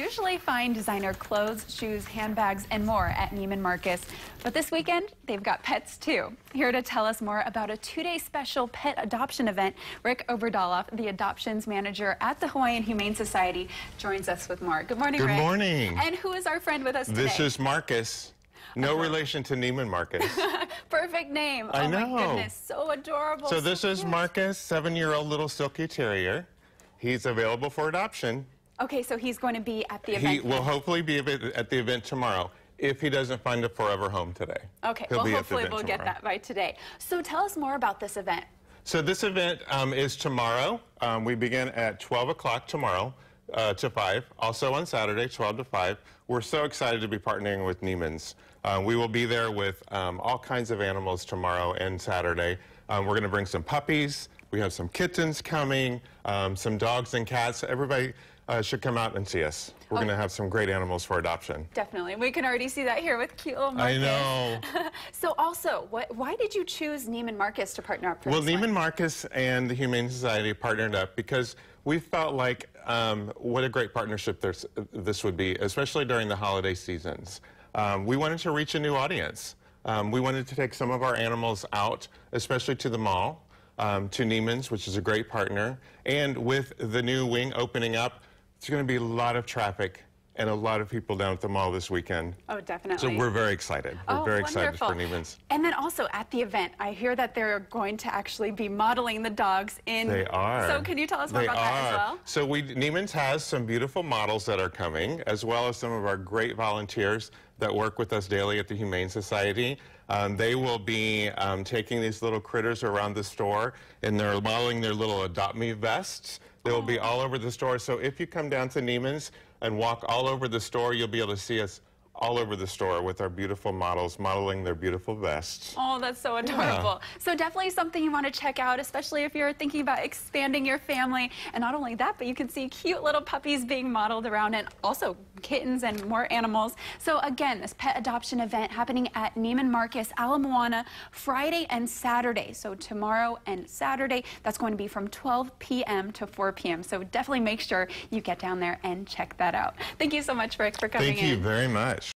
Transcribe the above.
usually find designer clothes, shoes, handbags, and more at Neiman Marcus. But this weekend, they've got pets too. Here to tell us more about a two-day special pet adoption event, Rick Oberdoloff, the adoptions manager at the Hawaiian Humane Society, joins us with more. Good morning, Rick. Good morning. And who is our friend with us today? This is Marcus. No relation to Neiman Marcus. Perfect name. I know. Oh my goodness, so adorable. So this is Marcus, 7-year-old little silky terrier. He's available for adoption. Okay, so he's going to be at the event. He will hopefully be at the event tomorrow if he doesn't find a forever home today. Okay, well hopefully we'll get that by today. So tell us more about this event. So this event is tomorrow. We begin at 12 o'clock tomorrow to 5. Also on Saturday, 12 to 5. We're so excited to be partnering with Neiman's. We will be there with all kinds of animals tomorrow and Saturday. We're going to bring some puppies. We have some kittens coming, some dogs and cats. Everybody should come out and see us. We're going to have some great animals for adoption. Definitely. We can already see that here with cute little Marcus. I know. So also, why did you choose Neiman Marcus to partner up for Well, this one? Neiman Marcus and the Humane Society partnered up because we felt like what a great partnership this would be, especially during the holiday seasons. We wanted to reach a new audience. We wanted to take some of our animals out, especially to the mall, to Neiman's, which is a great partner. And with the new wing opening up, it's going to be a lot of traffic and a lot of people down at the mall this weekend. Oh, definitely. So we're very excited. We're very excited for Neiman's. And then also at the event, I hear that they're going to actually be modeling the dogs in. They are. So can you tell us more about that as well? So Neiman's has some beautiful models that are coming, as well as some of our great volunteers that work with us daily at the Humane Society. They will be taking these little critters around the store, and they're modeling their little Adopt Me vests. They will be all over the store. So if you come down to Neiman's and walk all over the store, you'll be able to see us all over the store with our beautiful models modeling their beautiful vests. Oh, that's so adorable. Yeah. So definitely something you want to check out, especially if you're thinking about expanding your family. And not only that, but you can see cute little puppies being modeled around and also kittens and more animals. So again, this pet adoption event happening at Neiman Marcus, Ala Moana, Friday and Saturday. So tomorrow and Saturday, that's going to be from 12 p.m. to 4 p.m. So definitely make sure you get down there and check that out. Thank you so much, Rick, for coming in. Thank you very much.